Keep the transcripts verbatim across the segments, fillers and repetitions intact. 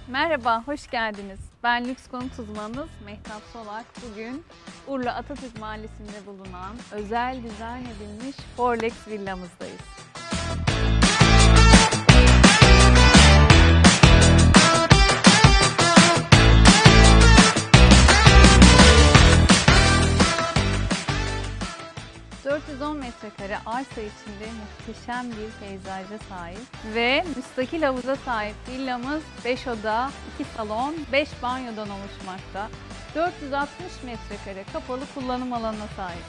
Merhaba, hoş geldiniz. Ben lüks konut uzmanınız Mehtap Solak. Bugün Urla Atatürk Mahallesi'nde bulunan özel dizayn edilmiş Forlex villamızdayız. dört yüz on metrekare arsa içinde muhteşem bir peyzaja sahip ve müstakil havuza sahip villamız beş oda, iki salon, beş banyodan oluşmakta. dört yüz altmış metrekare kapalı kullanım alanına sahip.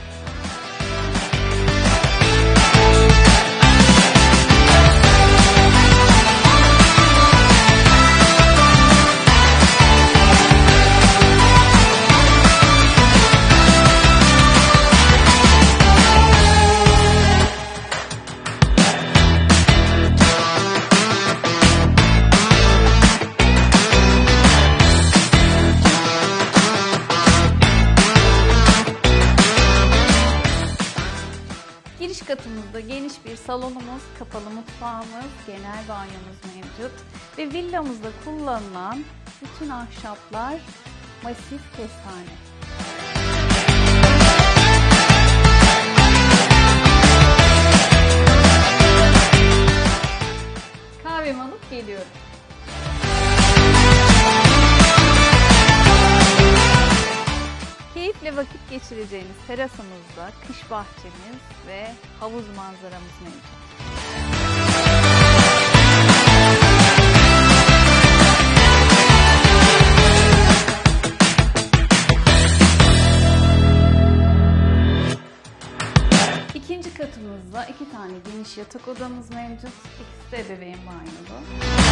Giriş katımızda geniş bir salonumuz, kapalı mutfağımız, genel banyomuz mevcut ve villamızda kullanılan bütün ahşaplar masif kestane. Kahvemi alıp geliyorum. Keyifle vakit geçireceğiniz terasımızda kış bahçemiz ve havuz manzaramız mevcut. İkinci katımızda iki tane geniş yatak odamız mevcut. İkisi de ebeveyn banyolu.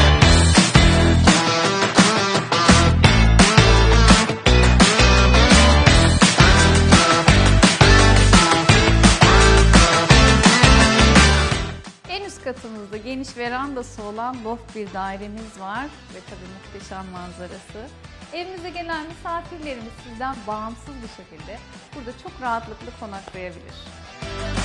Katımızda geniş verandası olan loft bir dairemiz var ve tabii muhteşem manzarası. Evimize gelen misafirlerimiz sizden bağımsız bir şekilde burada çok rahatlıkla konaklayabilir.